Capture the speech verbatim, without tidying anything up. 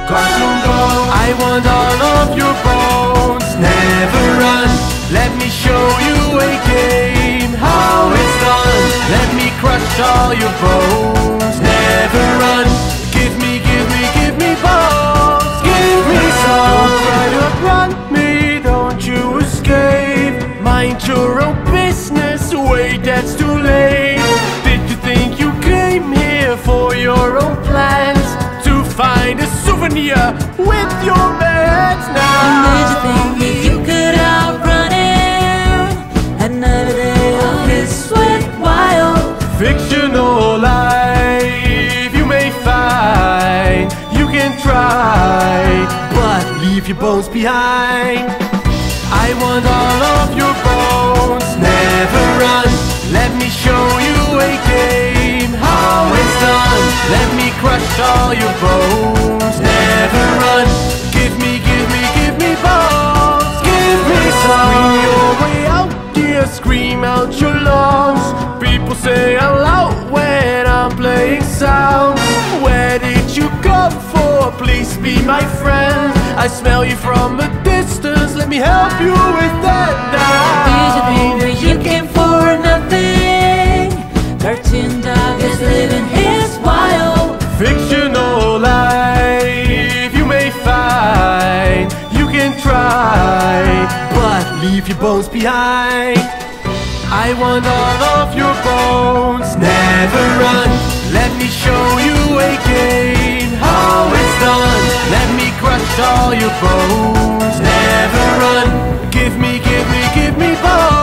cartoon ghost. I want all of your bones. Never run. Let me show you a game, how it's done. Let me crush all your bones. Never run. Give me, give me, give me bones. Give me some. Don't try to run me, don't you escape. Mind your own business, wait, that's too late. Did you think you came here for your own plans? To find a souvenir with your beds now? Did you think that you could outrun him? Another day of his sweat wild. Fictional life you may find. You can try, but leave your bones behind. I want all of your bones. Never run. Let me show you a game, how it's done. Let me crush all your bones. Never run. Give me, give me, give me bones. Give me some. Scream your way out, dear. Scream out your lungs. People say I'm loud when I'm playing sounds. Where did you come for? Please be my friend. I smell you from a distance. Let me help you with that now. Did you think that you came for nothing? Cartoon dog is living his wild. Fictional life you may find. You can try, but leave your bones behind. I want all of your bones. Never run. Let me show you a game, how it's done. Let me crush all your bones. Never run. Give me, give me, give me bones.